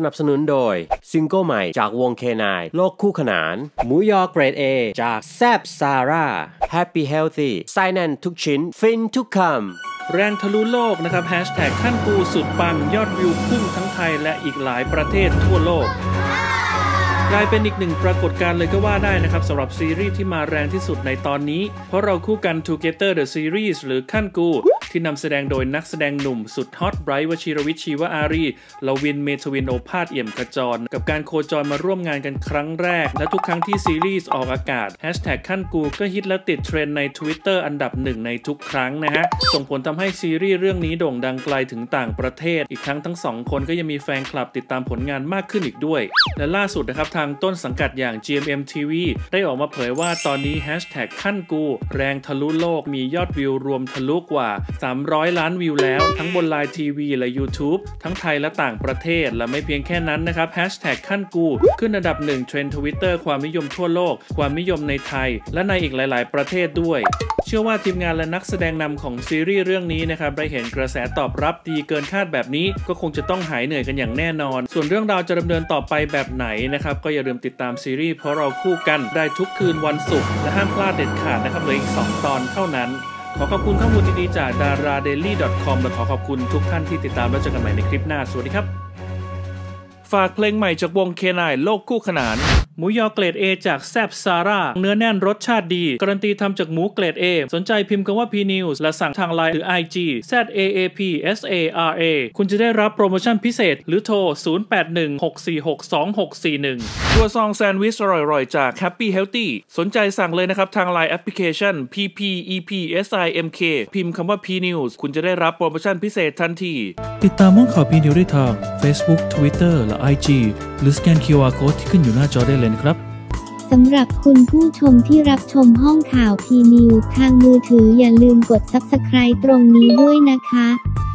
นับสนุนโดยซิงเกิลใหม่จากวง K9 โลกคู่ขนานหมูยอเกรด A จากแซบซาร่า Happy Healthy ไส้แน่นทุกชิ้นฟินทุกคำแรงทะลุโลกนะครับแฮชแท็กขั้นกูสุดปังยอดวิวพุ่งทั้งไทยและอีกหลายประเทศทั่วโลกกลายเป็นอีกหนึ่งปรากฏการณ์เลยก็ว่าได้นะครับสำหรับซีรีส์ที่มาแรงที่สุดในตอนนี้เพราะเราคู่กัน Together the Series หรือขั้นกูที่นำแสดงโดยนักแสดงหนุ่มสุดฮอตไบรท์วชิรวิทย์ชีวอารีลวินเมทวินโอภาสเอี่ยมขจรกับการโคจรมาร่วมงานกันครั้งแรกและทุกครั้งที่ซีรีส์ออกอากาศแฮชแท็กขั้นกูก็ฮิตและติดเทรนด์ใน Twitter อันดับหนึ่งในทุกครั้งนะฮะส่งผลทำให้ซีรีส์เรื่องนี้โด่งดังไกลถึงต่างประเทศอีกทั้งสองคนก็ยังมีแฟนคลับติดตามผลงานมากขึ้นอีกด้วยและล่าสุดนะครับทางต้นสังกัดอย่าง GMM TV ได้ออกมาเผยว่าตอนนี้แฮชแท็กขั้นกูแรงทะลุโลกมียอดวิวรวมทะลุกว่า300 ล้านวิวแล้วทั้งบนไลน์ทีวีและ YouTube ทั้งไทยและต่างประเทศและไม่เพียงแค่นั้นนะครับแฮชแท็กขั้นกูขึ้นอันดับ1เทรนด์ Twitter ความนิยมทั่วโลกความนิยมในไทยและในอีกหลายๆประเทศด้วยเชื่อว่าทีมงานและนักแสดงนำของซีรีส์เรื่องนี้นะครับได้เห็นกระแสตอบรับดีเกินคาดแบบนี้ก็คงจะต้องหายเหนื่อยกันอย่างแน่นอนส่วนเรื่องราวจะดำเนินต่อไปแบบไหนนะครับก็อย่าลืมติดตามซีรีส์เพราะเราคู่กันได้ทุกคืนวันศุกร์และห้ามพลาดเด็ดขาดนะครับเหลืออีก2 ตอนเท่านั้นขอขอบคุณข้อมูลดีๆจาก daradaily.com และขอขอบคุณทุกท่านที่ติดตามแล้วเจอกันใหม่ในคลิปหน้าสวัสดีครับฝากเพลงใหม่จากวง K9 โลกคู่ขนานหมูยอเกรด A จากแซบซาร่าเนื้อแน่นรสชาติดีการันตีทำจากหมูเกรด A สนใจพิมพ์คำว่า PNews และสั่งทาง LINE หรือ IG ZAAPSARA คุณจะได้รับโปรโมชั่นพิเศษหรือโทร 0816462641 ตัวซองแซนด์วิชอร่อยๆจาก Happy Healthy สนใจสั่งเลยนะครับทาง LINE แอปพลิเคชัน PPEPSIMK พิมพ์คำว่า PNews คุณจะได้รับโปรโมชั่นพิเศษทันทีติดตามห้องข่าว PNews ได้ทาง Facebook Twitter และ IG หรือสแกน QR Code ที่ขึ้นอยู่หน้าจอได้เลยนะครับสำหรับคุณผู้ชมที่รับชมห้องข่าว PNews ทางมือถืออย่าลืมกด Subscribe ตรงนี้ด้วยนะคะ